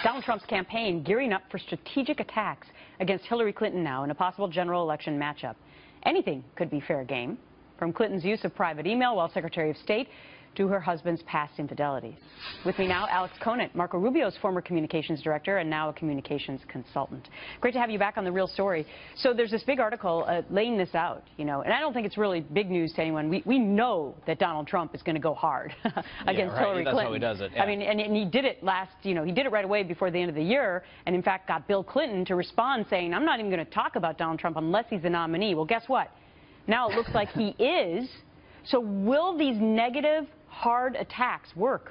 Donald Trump's campaign gearing up for strategic attacks against Hillary Clinton now in a possible general election matchup. Anything could be fair game, from Clinton's use of private email while Secretary of State to her husband's past infidelities. With me now, Alex Conant, Marco Rubio's former communications director and now a communications consultant. Great to have you back on The Real Story. So there's this big article laying this out, and I don't think it's really big news to anyone. We know that Donald Trump is going to go hard against Hillary Clinton. That's how he does it. Yeah. I mean, and he did it he did it right away before the end of the year, and in fact got Bill Clinton to respond saying, I'm not even going to talk about Donald Trump unless he's the nominee. Well, guess what? Now it looks like he is. So will these negative, hard attacks work?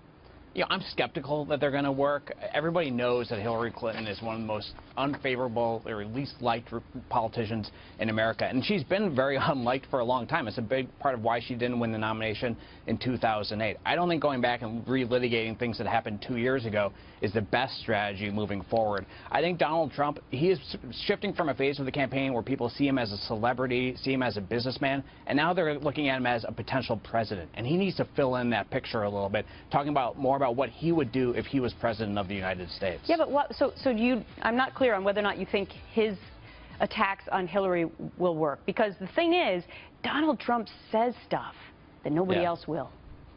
I'm skeptical that they're going to work. Everybody knows that Hillary Clinton is one of the most unfavorable or least liked politicians in America. And she's been very unliked for a long time. It's a big part of why she didn't win the nomination in 2008. I don't think going back and relitigating things that happened 2 years ago is the best strategy moving forward. I think Donald Trump, he is shifting from a phase of the campaign where people see him as a celebrity, see him as a businessman, and now they're looking at him as a potential president. And he needs to fill in that picture a little bit, talking about more about what he would do if he was president of the United States. Yeah, but what, so I'm not clear on whether or not you think his attacks on Hillary will work, because the thing is, Donald Trump says stuff that nobody else will.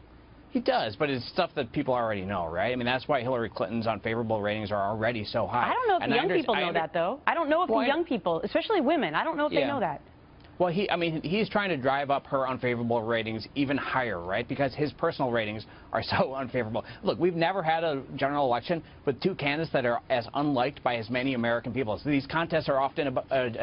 He does, but it's stuff that people already know, right? I mean, that's why Hillary Clinton's unfavorable ratings are already so high. I don't know if the young people know that, though. I don't know if the young people, especially women, I don't know if they know that. Well, he's trying to drive up her unfavorable ratings even higher, right? Because his personal ratings are so unfavorable. Look, we've never had a general election with two candidates that are as unliked by as many American people. So these contests are often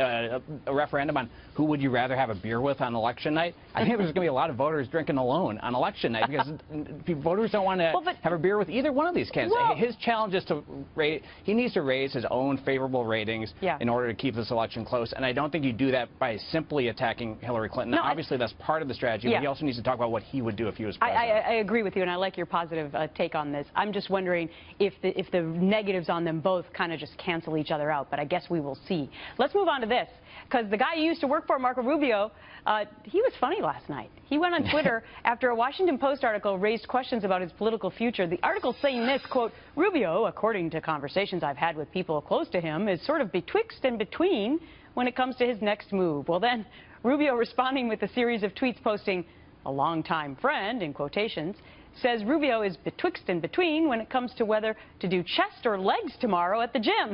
a referendum on who would you rather have a beer with on election night. I think there's going to be a lot of voters drinking alone on election night because voters don't want to have a beer with either one of these candidates. Well, his challenge is he needs to raise his own favorable ratings in order to keep this election close. And I don't think you do that by simply attacking Hillary Clinton. Now, obviously, that's part of the strategy, but he also needs to talk about what he would do if he was president. I agree with you, and I like your positive take on this. I'm just wondering if the negatives on them both kind of just cancel each other out, but I guess we will see. Let's move on to this, because the guy you used to work for, Marco Rubio, he was funny last night. He went on Twitter after a Washington Post article raised questions about his political future. The article saying this, quote, Rubio, according to conversations I've had with people close to him, is sort of betwixt and between when it comes to his next move. Well, then Rubio, responding with a series of tweets posting, a longtime friend, in quotations, says Rubio is betwixt and between when it comes to whether to do chest or legs tomorrow at the gym.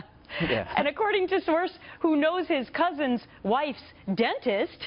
And according to source who knows his cousin's wife's dentist,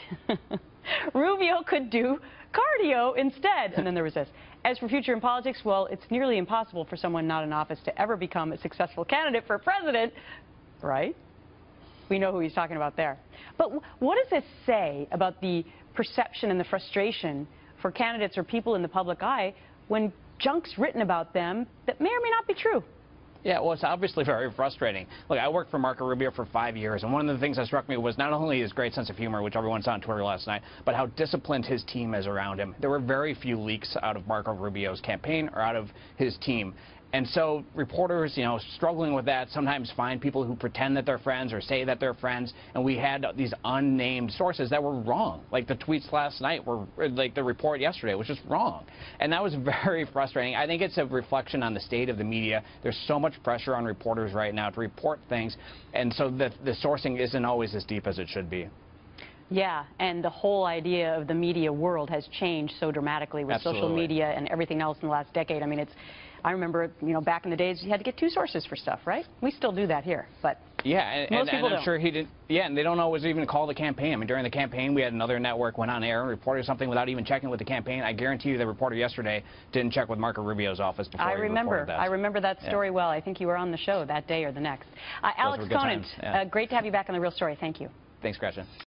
Rubio could do cardio instead. And then there was this. As for future in politics, well, it's nearly impossible for someone not in office to ever become a successful candidate for president, right? We know who he's talking about there. But what does this say about the perception and the frustration for candidates or people in the public eye when junk's written about them that may or may not be true? Yeah, well, it's obviously very frustrating. Look, I worked for Marco Rubio for 5 years, and one of the things that struck me was not only his great sense of humor, which everyone saw on Twitter last night, but how disciplined his team is around him. There were very few leaks out of Marco Rubio's campaign or out of his team. And so reporters, struggling with that, sometimes find people who pretend that they're friends or say that they're friends. And we had these unnamed sources that were wrong. Like the tweets last night were like the report yesterday was just wrong. And that was very frustrating. I think it's a reflection on the state of the media. There's so much pressure on reporters right now to report things. And so the sourcing isn't always as deep as it should be. Yeah, and the whole idea of the media world has changed so dramatically with social media and everything else in the last decade. I mean, I remember, back in the days, you had to get two sources for stuff, right? We still do that here, but most people don't. I'm sure he did. Yeah, and they don't always even call the campaign. I mean, during the campaign, we had another network went on air and reported something without even checking with the campaign. I guarantee you the reporter yesterday didn't check with Marco Rubio's office before he reported that. I remember that story well. I think you were on the show that day or the next. Alex Conant, great to have you back on The Real Story. Thank you. Thanks, Gretchen.